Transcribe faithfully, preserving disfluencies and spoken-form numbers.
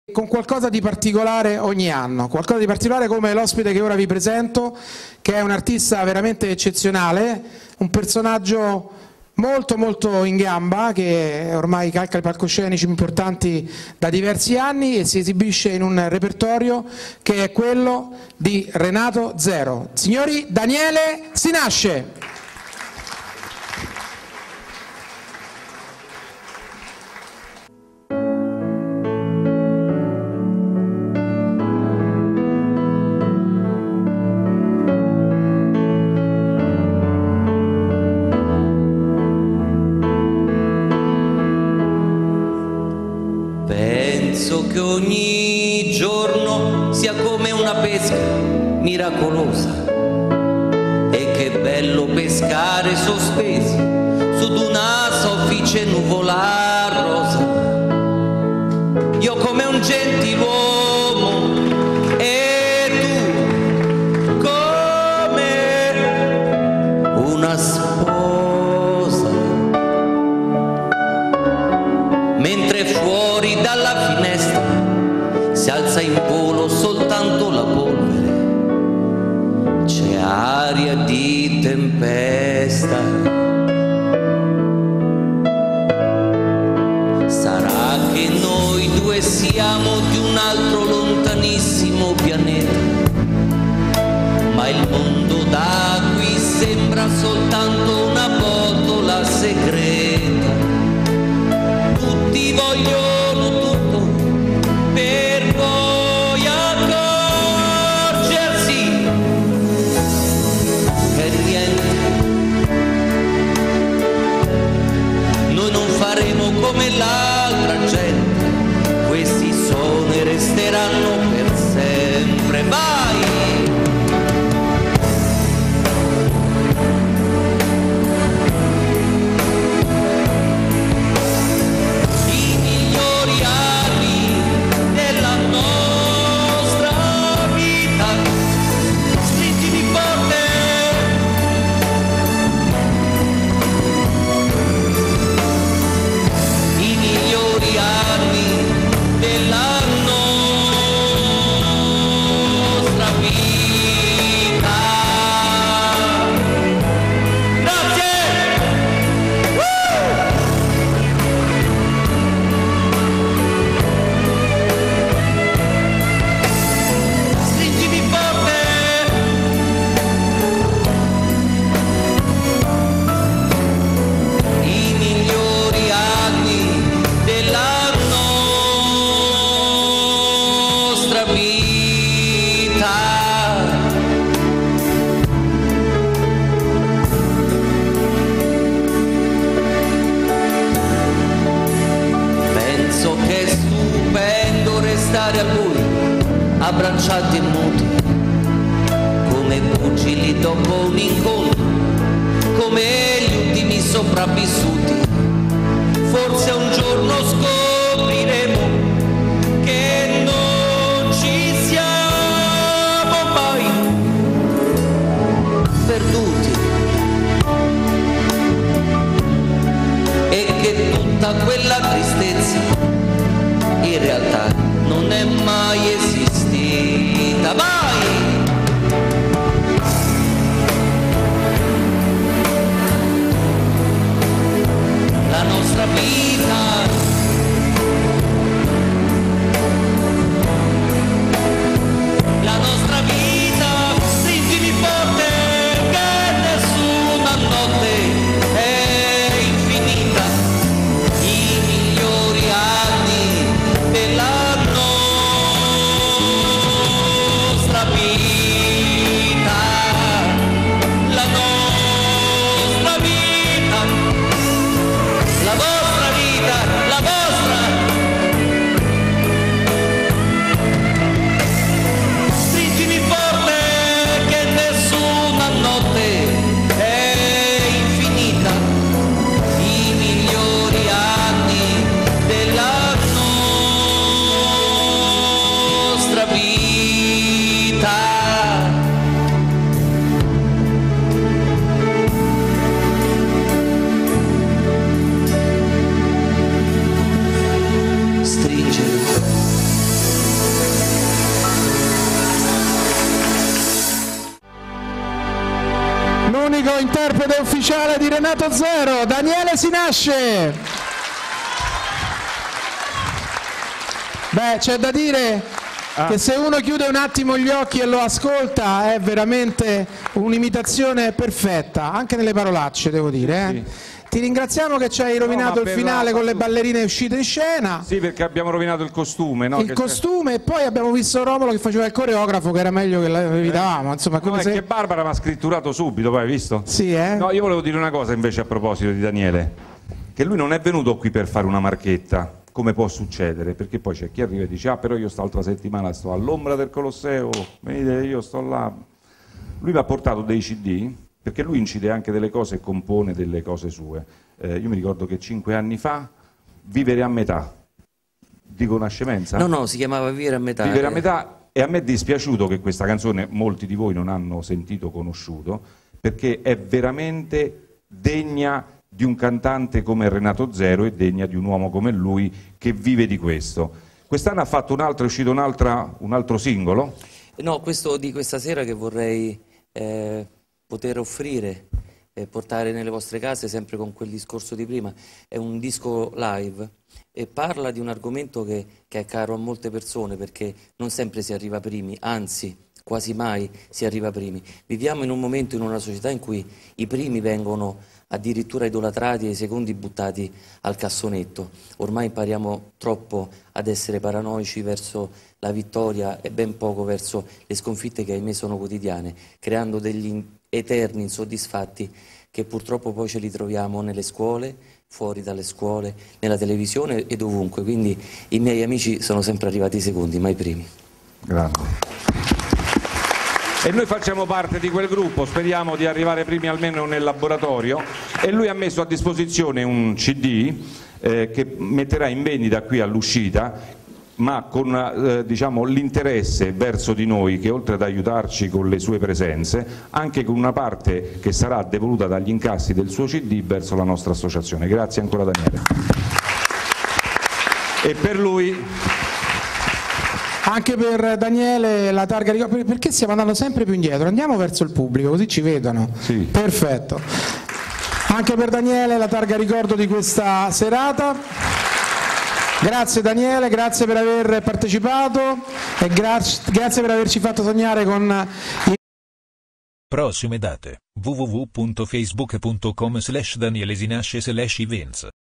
con qualcosa di particolare ogni anno, qualcosa di particolare come l'ospite che ora vi presento, che è un artista veramente eccezionale, un personaggio molto molto in gamba, che ormai calca i palcoscenici importanti da diversi anni e si esibisce in un repertorio che è quello di Renato Zero. Signori, Daniele Sinasce. Penso che ogni giorno sia come una pesca miracolosa e che bello pescare sospesi su d'una soffice nuvola rosa. Io come un gentiluomo e tu come una sposa, mentre fuori dalla finestra si alza in volo soltanto la polvere, c'è aria di tempesta. Sarà che noi due siamo di un altro lontanissimo pianeta, ma il mondo da qui sembra soltanto una botola segreta. Tutti vogliono tutto per poi accorgersi che niente. Noi non faremo come l'altra gente, questi sono e resteranno per sempre. Vai! Stare a lui abbracciati e muti come pugili dopo un incontro, come gli ultimi sopravvissuti. Forse un giorno scopriremo che non ci siamo mai perduti e che tutta quella tristezza in realtà non è mai esistita. Vai! La nostra vita la nostra vita stringimi forte che nessuna notte è infinita. I migliori anni della la vostra vita L'ospite ufficiale di Renato Zero, Daniele Sinasce. Beh, c'è da dire ah. che se uno chiude un attimo gli occhi e lo ascolta è veramente un'imitazione perfetta, anche nelle parolacce, devo dire. Eh? Sì. Ti ringraziamo che ci hai rovinato no, il finale la... con le ballerine uscite in scena. Sì, perché abbiamo rovinato il costume. No? Il che costume e poi abbiamo visto Romolo che faceva il coreografo, che era meglio che l'evitavamo. Insomma, come no, se... è che Barbara mi ha scritturato subito, poi hai visto? Sì, eh? No, io volevo dire una cosa invece a proposito di Daniele, che lui non è venuto qui per fare una marchetta, come può succedere, perché poi c'è chi arriva e dice ah però io st'altra settimana sto all'ombra del Colosseo, venite io sto là. Lui mi ha portato dei C D, perché lui incide anche delle cose e compone delle cose sue. Eh, io mi ricordo che cinque anni fa, Vivere a metà, dico una scemenza? No, no, si chiamava Vivere a metà. Vivere eh. a metà, e a me è dispiaciuto che questa canzone molti di voi non hanno sentito, conosciuto, perché è veramente degna di un cantante come Renato Zero e degna di un uomo come lui che vive di questo. Quest'anno ha fatto un altro, è uscito un, altra, un altro singolo? No, questo di questa sera che vorrei eh, poter offrire, eh, portare nelle vostre case sempre con quel discorso di prima, è un disco live e parla di un argomento che, che è caro a molte persone perché non sempre si arriva primi, anzi quasi mai si arriva primi. Viviamo in un momento, in una società in cui i primi vengono addirittura idolatrati e i secondi buttati al cassonetto. Ormai impariamo troppo ad essere paranoici verso la vittoria e ben poco verso le sconfitte che ahimè sono quotidiane, creando degli eterni insoddisfatti che purtroppo poi ce li troviamo nelle scuole, fuori dalle scuole, nella televisione ed ovunque. Quindi i miei amici sono sempre arrivati secondi, mai primi. Grazie. E noi facciamo parte di quel gruppo, speriamo di arrivare primi almeno nel laboratorio, e lui ha messo a disposizione un C D eh, che metterà in vendita qui all'uscita, ma con eh, diciamo, l'interesse verso di noi, che oltre ad aiutarci con le sue presenze, anche con una parte che sarà devoluta dagli incassi del suo C D verso la nostra associazione. Grazie ancora Daniele. E per lui... Anche per Daniele la targa ricordo, perché stiamo andando sempre più indietro, andiamo verso il pubblico così ci vedono. Sì. Perfetto. Anche per Daniele la targa ricordo di questa serata. Grazie Daniele, grazie per aver partecipato e grazie, grazie per averci fatto sognare con i... Prossime date: w w w punto facebook punto com slash daniele sinasce slash events